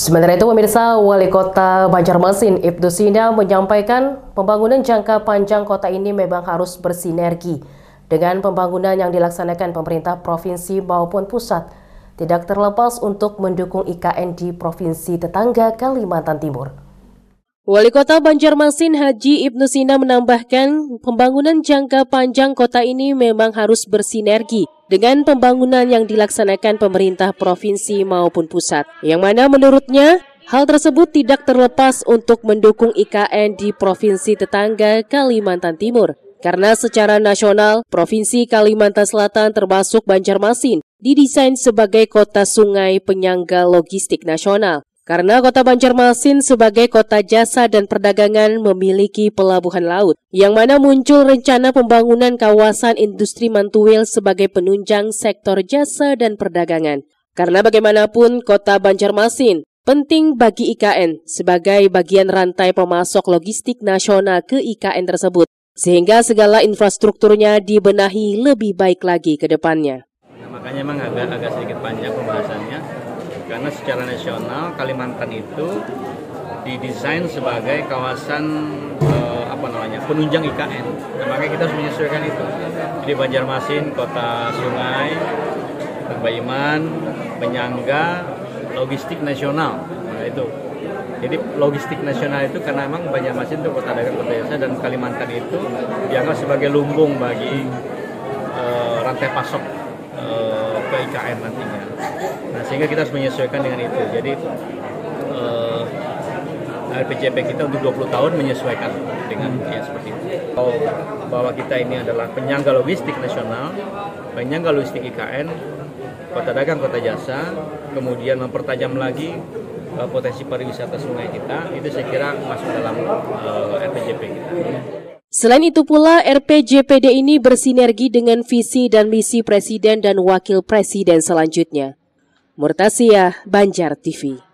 Sementara itu, pemirsa, Wali Kota Banjarmasin Ibnu Sina menyampaikan pembangunan jangka panjang kota ini memang harus bersinergi dengan pembangunan yang dilaksanakan pemerintah provinsi maupun pusat, tidak terlepas untuk mendukung IKN di provinsi tetangga Kalimantan Timur. Wali Kota Banjarmasin Haji Ibnu Sina menambahkan pembangunan jangka panjang kota ini memang harus bersinergi dengan pembangunan yang dilaksanakan pemerintah provinsi maupun pusat, yang mana menurutnya hal tersebut tidak terlepas untuk mendukung IKN di provinsi tetangga Kalimantan Timur. Karena secara nasional, Provinsi Kalimantan Selatan termasuk Banjarmasin didesain sebagai kota sungai penyangga logistik nasional. Karena kota Banjarmasin sebagai kota jasa dan perdagangan memiliki pelabuhan laut, yang mana muncul rencana pembangunan kawasan industri Mantuil sebagai penunjang sektor jasa dan perdagangan. Karena bagaimanapun kota Banjarmasin penting bagi IKN sebagai bagian rantai pemasok logistik nasional ke IKN tersebut, sehingga segala infrastrukturnya dibenahi lebih baik lagi ke depannya. Nah, makanya memang agak sedikit panjang pembahasannya. Karena secara nasional Kalimantan itu didesain sebagai kawasan penunjang IKN. Nah, makanya kita harus menyesuaikan itu. Jadi Banjarmasin kota sungai, Baiman, penyangga logistik nasional. Nah, itu. Jadi logistik nasional itu karena memang Banjarmasin itu kota dagang, kota jasa, dan Kalimantan itu dianggap sebagai lumbung bagi rantai pasok ke IKN nantinya. Nah, sehingga kita harus menyesuaikan dengan itu. Jadi RPJP kita untuk 20 tahun menyesuaikan dengan yang seperti itu. Bahwa kita ini adalah penyangga logistik nasional, penyangga logistik IKN, kota dagang, kota jasa, kemudian mempertajam lagi potensi pariwisata sungai kita, itu saya kira masuk dalam RPJP kita. Selain itu pula, RPJPD ini bersinergi dengan visi dan misi Presiden dan Wakil Presiden selanjutnya. Murtasia, Banjar TV.